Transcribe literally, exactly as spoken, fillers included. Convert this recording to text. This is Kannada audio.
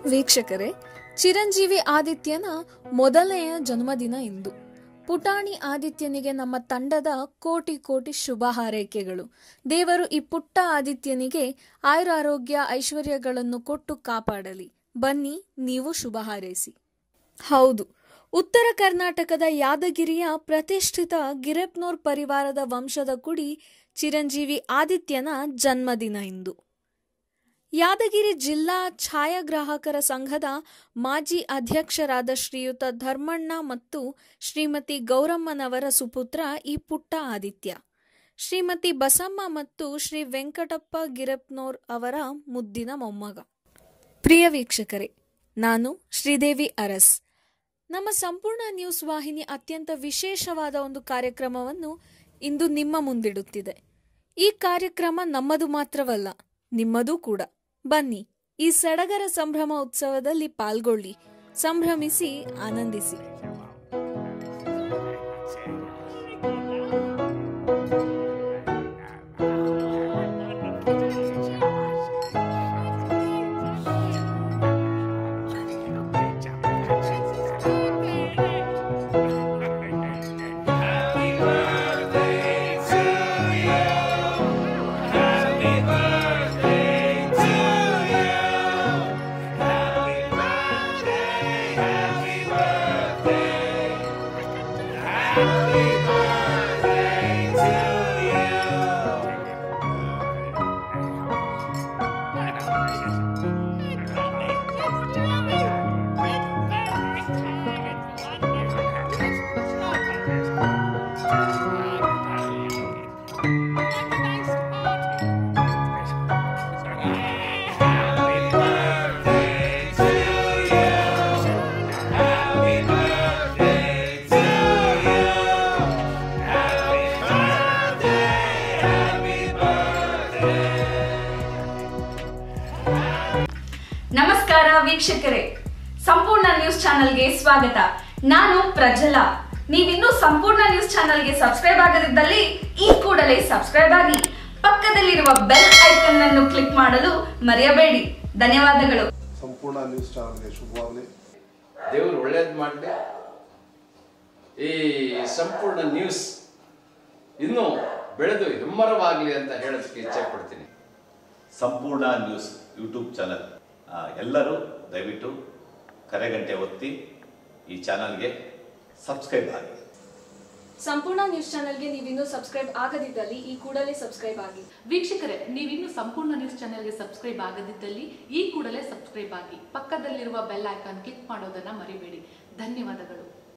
ವೀಕ್ಷಕರೇ, ಚಿರಂಜೀವಿ ಆದಿತ್ಯನ ಮೊದಲನೆಯ ಜನ್ಮದಿನ ಇಂದು. ಪುಟಾಣಿ ಆದಿತ್ಯನಿಗೆ ನಮ್ಮ ತಂಡದ ಕೋಟಿ ಕೋಟಿ ಶುಭ ಹಾರೈಕೆಗಳು. ದೇವರು ಈ ಪುಟ್ಟ ಆದಿತ್ಯನಿಗೆ ಆಯುರಾರೋಗ್ಯ ಐಶ್ವರ್ಯಗಳನ್ನು ಕೊಟ್ಟು ಕಾಪಾಡಲಿ. ಬನ್ನಿ, ನೀವು ಶುಭ ಹಾರೈಸಿ. ಹೌದು, ಉತ್ತರ ಕರ್ನಾಟಕದ ಯಾದಗಿರಿಯ ಪ್ರತಿಷ್ಠಿತ ಗಿರೆಪ್ನೋರ್ ಪರಿವಾರದ ವಂಶದ ಕುಡಿ ಚಿರಂಜೀವಿ ಆದಿತ್ಯನ ಜನ್ಮದಿನ ಇಂದು. ಯಾದಗಿರಿ ಜಿಲ್ಲಾ ಛಾಯಾಗ್ರಾಹಕರ ಸಂಘದ ಮಾಜಿ ಅಧ್ಯಕ್ಷರಾದ ಶ್ರೀಯುತ ಧರ್ಮಣ್ಣ ಮತ್ತು ಶ್ರೀಮತಿ ಗೌರಮ್ಮನವರ ಸುಪುತ್ರ ಈ ಪುಟ್ಟ ಆದಿತ್ಯ. ಶ್ರೀಮತಿ ಬಸಮ್ಮ ಮತ್ತು ಶ್ರೀ ವೆಂಕಟಪ್ಪ ಗಿರೆಪ್ನೋರ್ ಅವರ ಮುದ್ದಿನ ಮೊಮ್ಮಗ. ಪ್ರಿಯ ವೀಕ್ಷಕರೇ, ನಾನು ಶ್ರೀದೇವಿ ಅರಸ್. ನಮ್ಮ ಸಂಪೂರ್ಣ ನ್ಯೂಸ್ ವಾಹಿನಿ ಅತ್ಯಂತ ವಿಶೇಷವಾದ ಒಂದು ಕಾರ್ಯಕ್ರಮವನ್ನು ಇಂದು ನಿಮ್ಮ ಮುಂದಿಡುತ್ತಿದೆ. ಈ ಕಾರ್ಯಕ್ರಮ ನಮ್ಮದು ಮಾತ್ರವಲ್ಲ, ನಿಮ್ಮದೂ ಕೂಡ. ಬನ್ನಿ, ಈ ಸಡಗರ ಸಂಭ್ರಮ ಉತ್ಸವದಲ್ಲಿ ಪಾಲ್ಗೊಳ್ಳಿ, ಸಂಭ್ರಮಿಸಿ, ಆನಂದಿಸಿ. ನಮಸ್ಕಾರ ವೀಕ್ಷಕರೇ, ಸಂಪೂರ್ಣ ನ್ಯೂಸ್ ಚಾನೆಲ್ಗೆ ಸ್ವಾಗತ. ನಾನು ಪ್ರಜ್ವಲ. ನೀವಿನ್ನೂ ಸಂಪೂರ್ಣ ನ್ಯೂಸ್ ಚಾನೆಲ್ಗೆ ಸಬ್ಸ್ಕ್ರೈಬ್ ಆಗದಿದ್ದಲ್ಲಿ ಈ ಕೂಡಲೇ ಸಬ್ಸ್ಕ್ರೈಬ್ ಆಗಿ, ಪಕ್ಕದಲ್ಲಿರುವ ಬೆಲ್ ಐಕನ್ ಅನ್ನು ಕ್ಲಿಕ್ ಮಾಡಲು ಮರೆಯಬೇಡಿ. ಧನ್ಯವಾದಗಳು. ಸಂಪೂರ್ಣ ನ್ಯೂಸ್ ಚಾನೆಲ್ಗೆ ಶುಭವಾಗಲಿ. ದೇವರು ಒಳ್ಳೇದು ಮಾಡಲಿ. ಈ ಸಂಪೂರ್ಣ ನ್ಯೂಸ್ ಇನ್ನೂ ಬೆಳೆದು ಹೆಮ್ಮರವಾಗಲಿ ಅಂತ ಹೇಳೋದಕ್ಕೆ ಇಚ್ಛೆ ಪಡ್ತೀನಿ. ಸಂಪೂರ್ಣ ನ್ಯೂಸ್ ಯೂಟ್ಯೂಬ್ ಚಾನಲ್ ಎಲ್ಲರೂ ದಯವಿಟ್ಟು ಕರೆಗಂಟೆ ಒತ್ತಿ ಈ ಚಾನಲ್ಗೆ ಸಬ್ಸ್ಕ್ರೈಬ್ ಆಗಿ. ಸಂಪೂರ್ಣ ನ್ಯೂಸ್ ಚಾನೆಲ್ಗೆ ನೀವಿನ್ನೂ ಸಬ್ಸ್ಕ್ರೈಬ್ ಆಗದಿದ್ದಲ್ಲಿ ಈ ಕೂಡಲೇ ಸಬ್ಸ್ಕ್ರೈಬ್ ಆಗಿ. ವೀಕ್ಷಕರೇ, ನೀವಿನ್ನೂ ಸಂಪೂರ್ಣ ನ್ಯೂಸ್ ಚಾನೆಲ್ಗೆ ಸಬ್ಸ್ಕ್ರೈಬ್ ಆಗದಿದ್ದಲ್ಲಿ ಈ ಕೂಡಲೇ ಸಬ್ಸ್ಕ್ರೈಬ್ ಆಗಿ, ಪಕ್ಕದಲ್ಲಿರುವ ಬೆಲ್ ಐಕಾನ್ ಕ್ಲಿಕ್ ಮಾಡೋದನ್ನ ಮರಿಬೇಡಿ. ಧನ್ಯವಾದಗಳು.